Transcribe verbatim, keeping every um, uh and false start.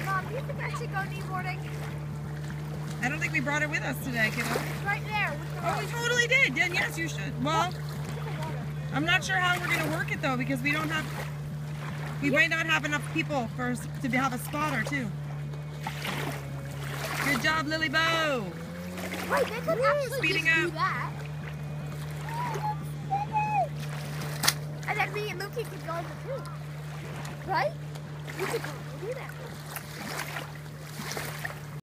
Mom, do you think I should go kneeboarding? I don't think we brought it with us today, kiddo. It's right there. With the Oh, we totally did. Then yes, you should. Well, I'm not sure how we're gonna work it though because we don't have. We Yeah. might not have enough people for us to have a spotter too. Good job, Lily Bo. Wait, they could Woo, actually speeding just do up. that. And then me and Lukey could go in the pool. Right? We could go do that.